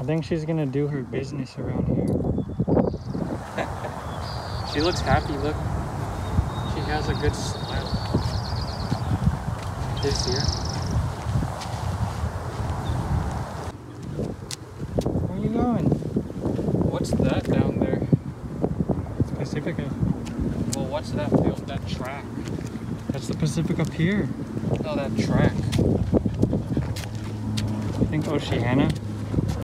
I think she's gonna do her business around here. She looks happy, look. She has a good smile. This year. Where are you going? What's that down there? It's Pacifica. Well, what's that field? That track. That's the Pacifica Pier. No, that track. I think Oceana.